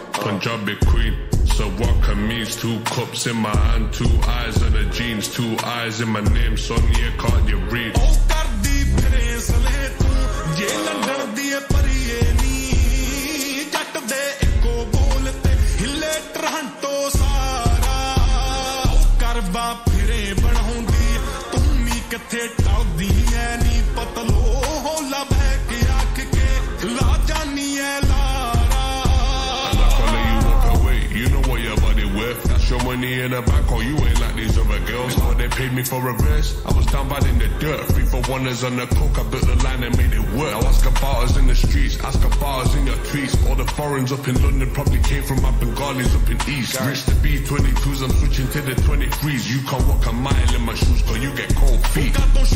Punjabi queen. So vodka means 2 cups in my hand, 2 eyes on the jeans, 2 eyes in my name, Sonia, can't you read? Oh, kardi phire sale tu, ye London di pariye nee, jatt de ekko bol te hille Toronto sara. Oh, karba phire banaundi, tum mi kithe taldi hai nee, patlo ho lab hai ke aakh ke la jani hai lara. And I can't let you walk away, you know what your body worth. That's your money in the bank, or you ain't like these other girls. Oh, they paid me for a verse, I was down bad in the dirt. 3 for 1ers on the coke, I built the line and made it work. Now ask about us in the streets, ask about us in your tweets. All the foreigners up in London probably came from my Bengalis up in East. Rich the B22s, I'm switching to the 23s. You can't walk a mile in my shoes, cause you get cold feet.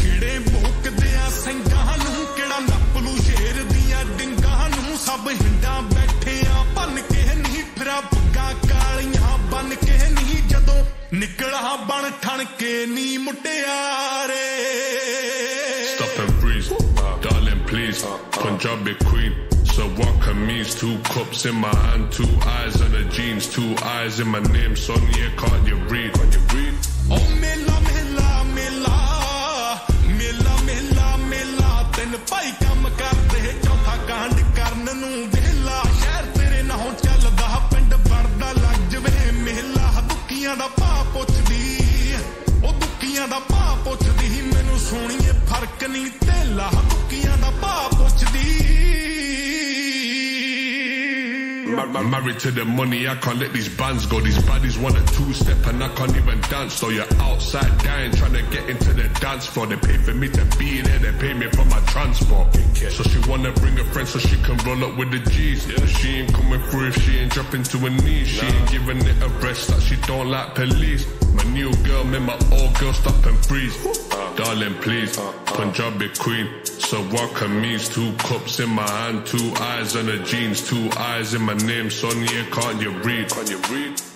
ਸਭ ਹਿੰਡਾਂ ਬੈਠੇ ਆ ਬਨ ਕੇ ਨਹੀਂ ਫਿਰਾ ਬੁੱਗਾ ਕਾਲੀਆਂ ਬਨ ਕੇ ਨਹੀਂ ਜਦੋਂ ਨਿਕਲਾ ਬਣ ਠਣ ਕੇ ਨੀ ਮੁਟਿਆਰੇ. Stop and breathe, darling please, Punjabi queen. So vodka means 2 cups in my hand, 2 eyes on the jeans, 2 eyes in my name, Sonia, can't you read? Can't you read? Oh mela mela mela mela mela mela ਤਿੰਨ ਭਾਈ ਕੰਮ ਕਰਦੇ ਚੌਥਾ ਕਾਂਡ ਕਰਨ ਨੂੰ ਵੇਲਾ ਸ਼ਹਿਰ ਤੇਰੇ ਨਾਲ ਚੱਲਦਾ ਪਿੰਡ ਬਣਦਾ ਲੱਗ ਜਵੇ ਮੇਲਾ ਦੁੱਕੀਆਂ ਦਾ ਭਾਅ ਪੁੱਛਦੀ ਉਹ ਦੁੱਕੀਆਂ ਦਾ ਭਾਅ ਪੁੱਛਦੀ ਮੈਨੂੰ ਸੋਹਣੀਏ ਫਰਕ ਨਹੀਂ ਤੇਲਾ ਦੁੱਕੀਆਂ ਦਾ ਭਾਅ ਪੁੱਛਦੀ. Married to the money, I can't let these bands go. These baddies want a 2-step and I can't even dance. So you're outside dying, trying to get into the dance floor. They pay for me to be there, they pay me for my transport. So she wanna bring a friend so she can roll up with the G's. She ain't coming through if she ain't dropping to her knees. She ain't giving it a rest like she don't like police. My new girl made my old girl stop and freeze. Darling please, Punjabi queen. So vodka means 2 cups in my hand, 2 eyes on the jeans, 2 eyes in my name, Sonia, can't you read? Can't you read?